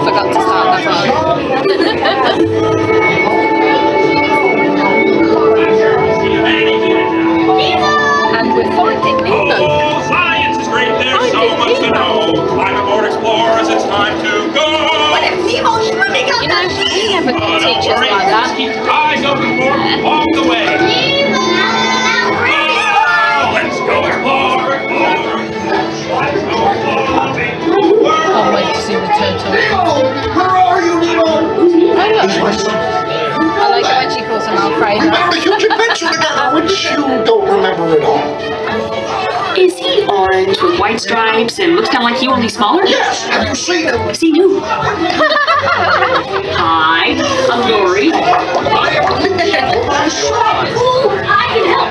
forgot to start that one. And we're finding Nemo. Science is great, there's so much to know. Climb aboard, explorers, it's time to go. What if Nemo's swimming up You know, we never got teachers like that. Keep your eyes open for along the way. Let's go explore, explore. Let's go exploring. Can't wait to see the turtle. Nemo! Where are you, Nemo? I like it when she calls him Alfredo. We found a huge adventure together, which you don't remember at all. Is he orange with white stripes and looks kind of like you, only smaller? Yes, have you seen him? I've seen you. Hi, I'm Dory. I am Nemo. I'm sorry. Ooh, I can help.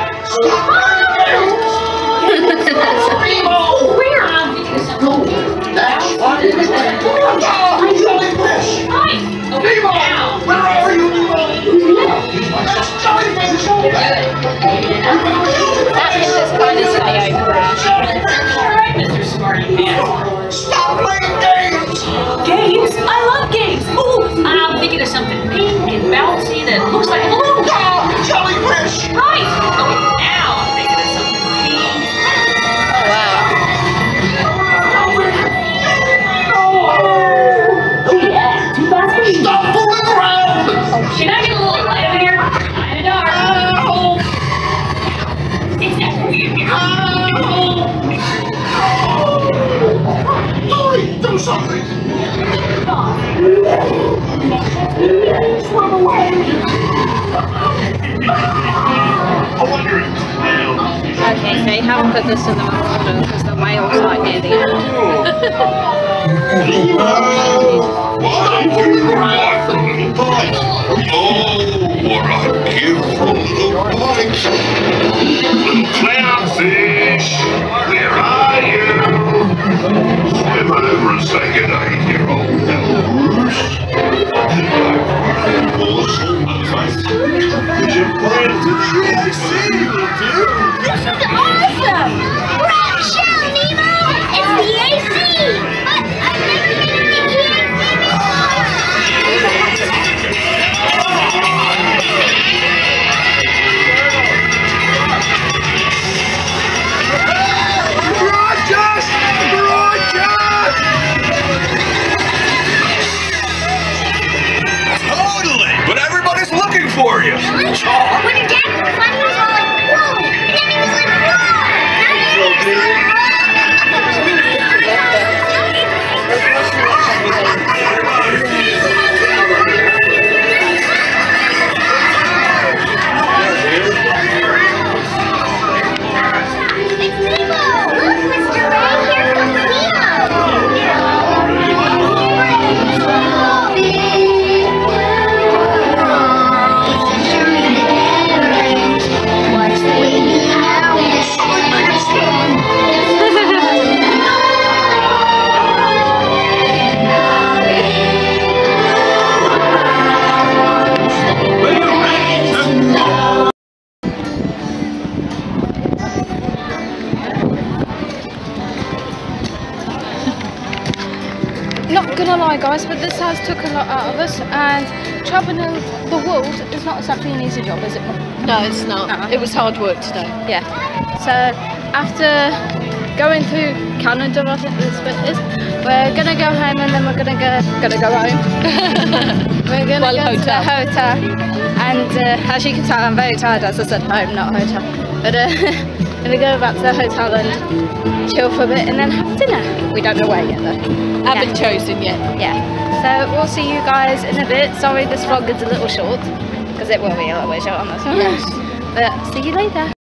Nemo! Where? That's funny. Jellyfish! Nemo! Where are you, Nemo? That's jellyfish! That is just kind of stay over there. Mr. Smarty Pants. Stop playing games! Games? I love games. Ooh, I'm thinking of something pink and bouncy that looks like a balloon. Jellyfish! Right. Okay, now I'm thinking of something pink. Oh wow. Oh yeah, too fast for you. Stop fooling around! Can I get a little light over here? I'm in the dark. It's that weird. Dory, do something! Swim away! I wonder if Okay, so you haven't put this in the order because the whale's like near the end. what a little bite! Oh, what a gift from little bites! Little clownfish, where are you? Swim over and say goodnight, dear old nose. Is your friend to see you, dude? This is awesome! We're at a show, Nemo! It's the AC! But I've never been in the AC before! Broadcast! Broadcast! Totally! But everybody's looking for you! When your dad was funny, he was all like, whoa! And then he was like, it's Nemo! Look, Mr. Ray, here comes What's waiting out? Not gonna lie guys, but this has took a lot out of us, and travelling the world is not exactly an easy job, is it? No, it's not. No. It was hard work today. Yeah. So after going through Canada, I think this bit is, we're gonna go home and then we're gonna go home. We're gonna go to the hotel, and as you can tell, I'm very tired. As I said, home, not hotel. But gonna go back to the hotel and chill for a bit, and then have dinner. We don't know where yet though. Haven't chosen yet. Yeah. So we'll see you guys in a bit. Sorry, this vlog is a little short because it will be a little bit short on this one. Yes. But see you later.